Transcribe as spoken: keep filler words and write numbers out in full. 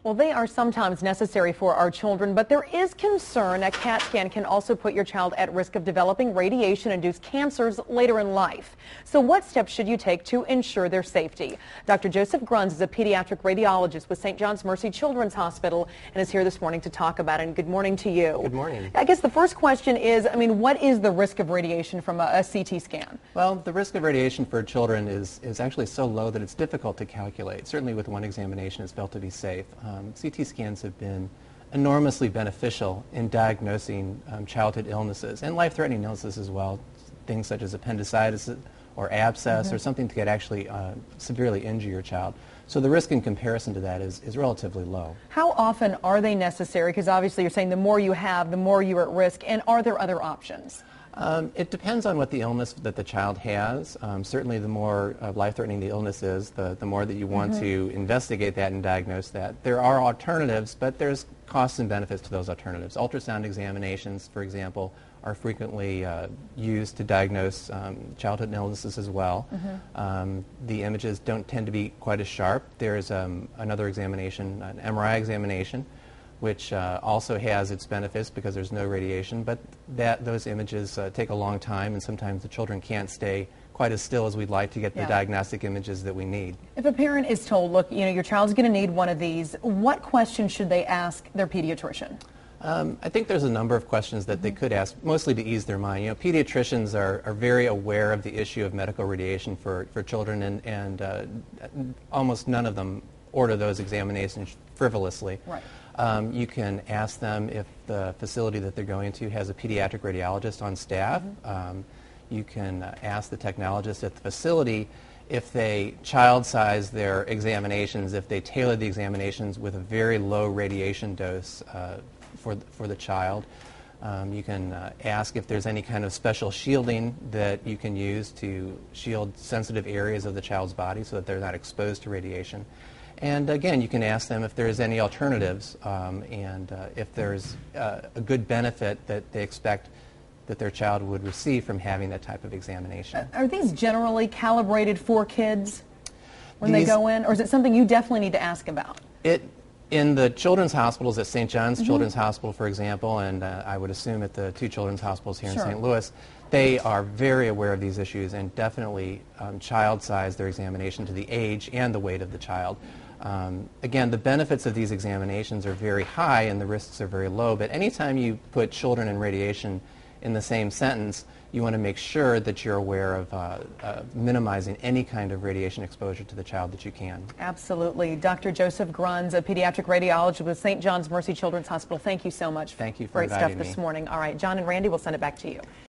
Well, they are sometimes necessary for our children, but there is concern a CAT scan can also put your child at risk of developing radiation-induced cancers later in life. So what steps should you take to ensure their safety? Doctor Joseph Grunz is a pediatric radiologist with Saint John's Mercy Children's Hospital and is here this morning to talk about it. And good morning to you. Good morning. I guess the first question is, I mean, what is the risk of radiation from a, a C T scan? Well, the risk of radiation for children is, is actually so low that it's difficult to calculate. Certainly with one examination, it's felt to be safe. Um, C T scans have been enormously beneficial in diagnosing um, childhood illnesses and life-threatening illnesses as well, things such as appendicitis or abscess mm-hmm. or something that could actually uh, severely injure your child. So the risk in comparison to that is, is relatively low. How often are they necessary? Because obviously you're saying the more you have, the more you're at risk, and are there other options? Um, it depends on what the illness that the child has. Um, certainly the more uh, life-threatening the illness is, the, the more that you want mm-hmm. to investigate that and diagnose that. There are alternatives, but there's costs and benefits to those alternatives. Ultrasound examinations, for example, are frequently uh, used to diagnose um, childhood illnesses as well. Mm-hmm. um, the images don't tend to be quite as sharp. There's um, another examination, an M R I examination, which uh, also has its benefits because there's no radiation, but that those images uh, take a long time, and sometimes the children can't stay quite as still as we'd like to get yeah. the diagnostic images that we need. If a parent is told, look, you know, your child's going to need one of these, what questions should they ask their pediatrician? Um, I think there's a number of questions that mm-hmm. they could ask, mostly to ease their mind. You know, pediatricians are, are very aware of the issue of medical radiation for, for children, and, and uh, almost none of them order those examinations frivolously. Right. Um, you can ask them if the facility that they're going to has a pediatric radiologist on staff. Mm-hmm. um, you can uh, ask the technologist at the facility if they child size their examinations, if they tailor the examinations with a very low radiation dose uh, for, th for the child. Um, you can uh, ask if there's any kind of special shielding that you can use to shield sensitive areas of the child's body so that they're not exposed to radiation. And again, you can ask them if there's any alternatives um, and uh, if there's uh, a good benefit that they expect that their child would receive from having that type of examination. Are these generally calibrated for kids when these, they go in, or is it something you definitely need to ask about? It, in the children's hospitals at Saint John's mm-hmm. Children's Hospital, for example, and uh, I would assume at the two children's hospitals here sure. in Saint Louis, they are very aware of these issues and definitely um, child size their examination to the age and the weight of the child. Um, again, the benefits of these examinations are very high and the risks are very low, but anytime you put children and radiation in the same sentence, you want to make sure that you're aware of uh, uh, minimizing any kind of radiation exposure to the child that you can. Absolutely. Doctor Joseph Grunz, a pediatric radiologist with Saint John's Mercy Children's Hospital, thank you so much. Thank you for Great inviting stuff this me. morning. All right, John and Randy, we'll send it back to you.